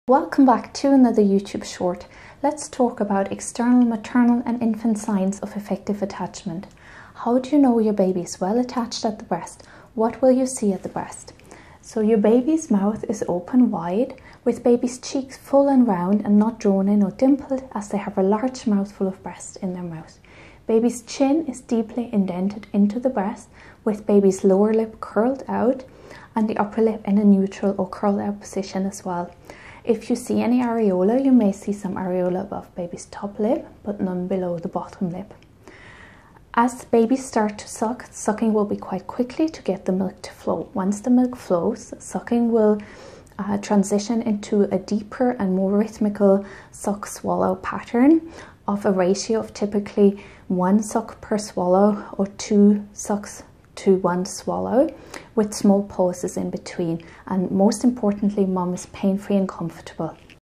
Welcome back to another YouTube short. Let's talk about external maternal and infant signs of effective attachment. How do you know your baby is well attached at the breast? What will you see at the breast? So your baby's mouth is open wide, with baby's cheeks full and round and not drawn in or dimpled, as they have a large mouthful of breast in their mouth. Baby's chin is deeply indented into the breast, with baby's lower lip curled out and the upper lip in a neutral or curled out position as well. If you see any areola, you may see some areola above baby's top lip, but none below the bottom lip. As babies start to suck, sucking will be quite quickly to get the milk to flow. Once the milk flows, sucking will transition into a deeper and more rhythmical suck-swallow pattern of a ratio of typically 1 suck per swallow or 2 sucks to 1 swallow, with small pauses in between, and most importantly, mom is pain-free and comfortable.